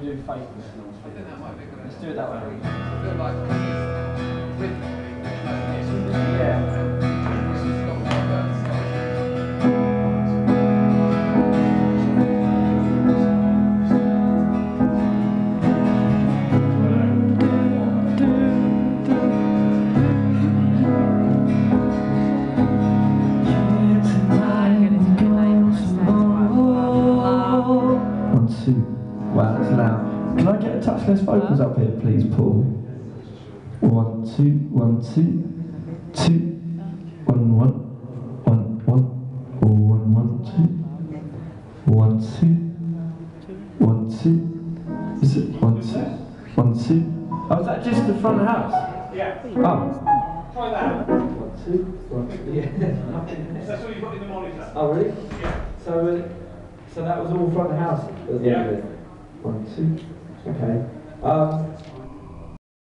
do fake listeners? I think that might be good. Let's do it that way. I feel like Yeah. Wow, that's loud. Can I get a touchless vocals up here, please, Paul? 1, 2, 1, 2, 2, 1, 1, 1, 1, 1, 1, 2, 1, 2, 1, 2. Is it 1, 2, 1, 2? Oh, is that just the front of the house? Yeah. Oh. Try that. 1, 2, 1, 2. Yeah. That's what you've got in the monitor. Oh, really? Yeah. So that was all front of the house? Yeah. 1, 2. Okay.